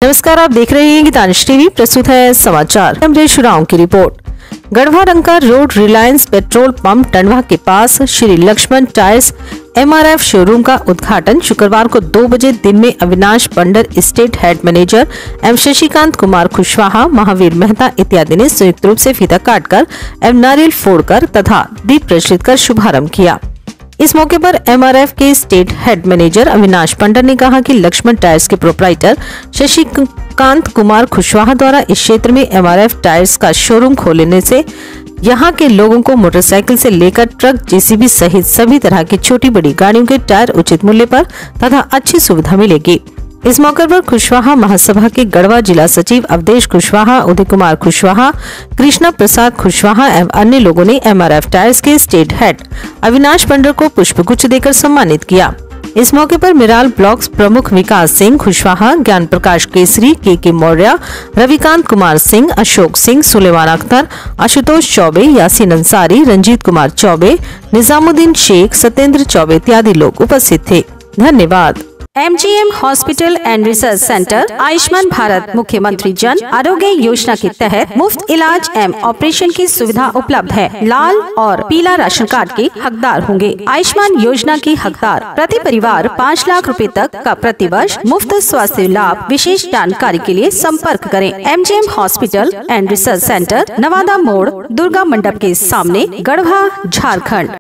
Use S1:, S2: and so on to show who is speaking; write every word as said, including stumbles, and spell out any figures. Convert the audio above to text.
S1: नमस्कार, आप देख रहे हैं गीतांश टीवी। प्रस्तुत है समाचार। अमरीश राव की report. Garhwa Ranka road Reliance petrol pump Tandwa के पास Shri Laxman tyres MRF showroom का उद्घाटन शुक्रवार को दो बजे दिन में Avinash Pandar, state head manager एवं शशिकांत कुमार खुशवाहा, महावीर मेहता इत्यादि ने संयुक्त रूप से फीता काटकर एवं नारियल फोड़कर तथा दीप प्रज्वलित कर शुभारंभ किया। इस मौके पर एमआरएफ के state head manager Avinash Pandar ने कहा कि लक्ष्मण टायर्स के प्रोप्राइटर शशिकांत कुमार खुशवाहा द्वारा इस क्षेत्र में एमआरएफ टायर्स का शोरूम खोलने से यहां के लोगों को मोटरसाइकिल से लेकर ट्रक, जेसीबी सहित सभी तरह की छोटी बड़ी गाड़ियों के टायर उचित मूल्य पर तथा अच्छी सुविधा मिलेगी। इस मौके पर खुशवाहा महासभा के गढ़वा जिला सचिव अवधेश खुशवाहा, उदय कुमार खुशवाहा, कृष्णा प्रसाद खुशवाहा एवं अन्य लोगों ने एमआरएफ टायर्स के स्टेट हेड अविनाश पंडर को पुष्पगुच्छ देकर सम्मानित किया। इस मौके पर मिराल ब्लॉक्स प्रमुख विकास सिंह खुशवाहा, ज्ञान प्रकाश केसरी, के के मौर्य, रविकांत कुमार सिंह, अशोक सिंह, सुलेमान अख्तर, आशुतोष चौबे, यासीन अंसारी, रंजीत कुमार चौबे, निजामुद्दीन शेख, सत्येंद्र चौबे इत्यादि लोग उपस्थित थे। धन्यवाद। MGM hospital and research centre Ayushman Bharat मुख्यमंत्री जन आरोग्य योजना के तहत मुफ्त इलाज एवं ऑपरेशन की सुविधा उपलब्ध है। लाल और पीला राशन कार्ड के हकदार होंगे। आयुष्मान योजना के हकदार प्रति परिवार पाँच लाख रुपए तक का प्रतिवर्ष मुफ्त स्वास्थ्य लाभ। विशेष जानकारी के लिए संपर्क करें। MGM hospital and research centre, Nawada मोड़, दुर्गा मंडप के सामने, गढ़वा, झारखंड।